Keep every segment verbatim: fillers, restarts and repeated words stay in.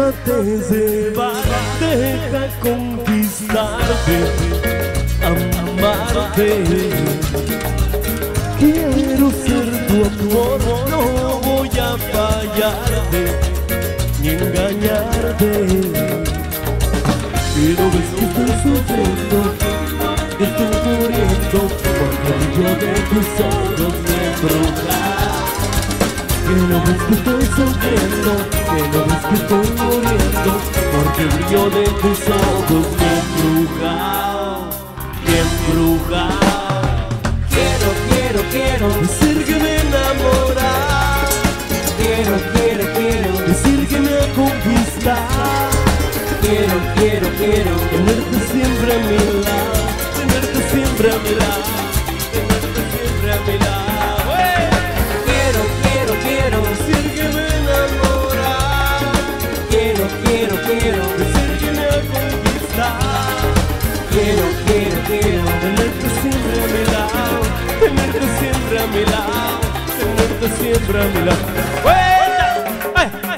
déjate llevar, deja conquistarte, amarte. Quiero ser tu amor, no voy a fallarte ni engañarte. Y no ves que estoy sufriendo, que estoy muriendo, porque el brillo de tus ojos me embruja. Que no ves que estoy sufriendo, que no ves que estoy muriendo, porque el brillo de tus ojos me embruja, me embruja. Quiero, quiero, quiero Decir que me enamora, Quiero, quiero, quiero decir que me conquista. Quiero, quiero, quiero Tenerte siempre a mi lado, tenerte siempre a mi lado, tenerte siempre a mi lado. ¡Hey! Quiero, quiero, quiero Decir que me enamora, Quiero, quiero, quiero decir que me conquista. Quiero, quiero, quiero Tenerte siempre a mi lado, tenerte siempre a mi lado, tenerte siempre a mi lado. ¡Vuelta! ¡Ay, ay!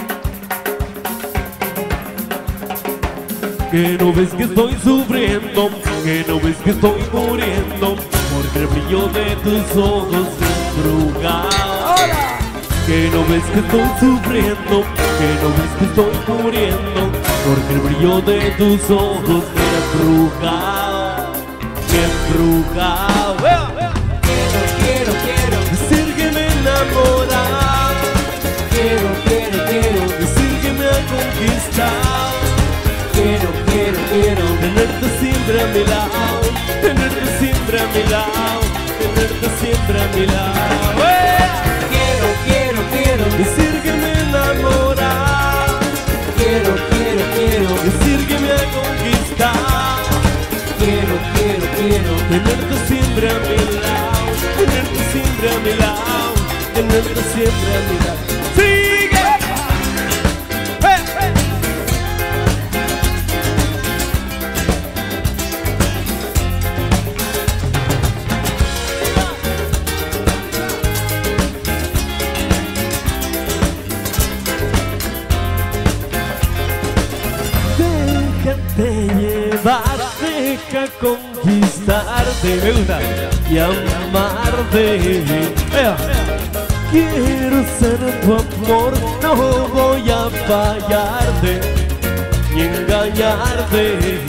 Que no ves que estoy sufriendo, que no ves que estoy muriendo, porque el brillo de tus ojos me embruja. Que no ves que estoy sufriendo, que no ves que estoy muriendo, porque el brillo de tus ojos me embruja, me embruja. Quiero, quiero, quiero Decir que me enamora, Quiero, quiero, quiero decir que me ha conquistado. Quiero, quiero, quiero Tenerte siempre a mi lado, tenerte siempre a mi lado, tenerte siempre a mi lado. Quiero, quiero, quiero Decir que me enamora, Quiero, quiero, quiero decir que me ha conquistado. Quiero, quiero, quiero Tenerte siempre a mi lado, tenerte siempre a mi lado, tenerte siempre a mi lado. ¡Sigue! ¡Eh, eh! Déjate llevar, deja conquistarte, me gusta, y amarte. ¡Ea! Quiero ser tu amor, no voy a fallarte ni engañarte.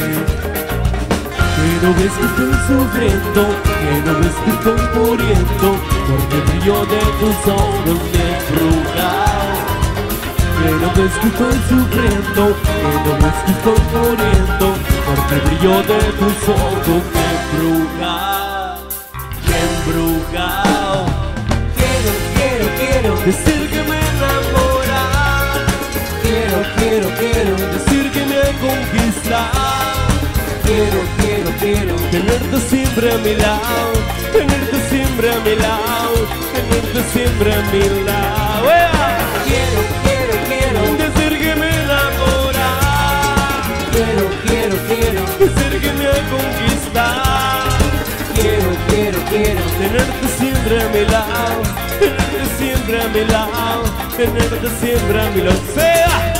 Que no ves que estoy sufriendo, que no ves que estoy muriendo, porque el brillo de tus ojos me embruja. Que no ves que estoy sufriendo, que no ves que estoy muriendo, porque el brillo de tus ojos me embruja, me embruja. Quiero, quiero, quiero Decir que me enamora, Quiero, quiero, quiero decir que me conquista. Quiero, quiero, quiero Tenerte siempre a mi lado, tenerte siempre a mi lado, tenerte siempre a mi lado. ¡Ea! Quiero, quiero, quiero Decir que me enamora, Quiero, quiero, quiero decir que me conquista. Quiero, quiero, quiero Tenerte siempre a mi lado, tenerte siempre a mi lado, tenerte siempre a mi lado. ¡Sea!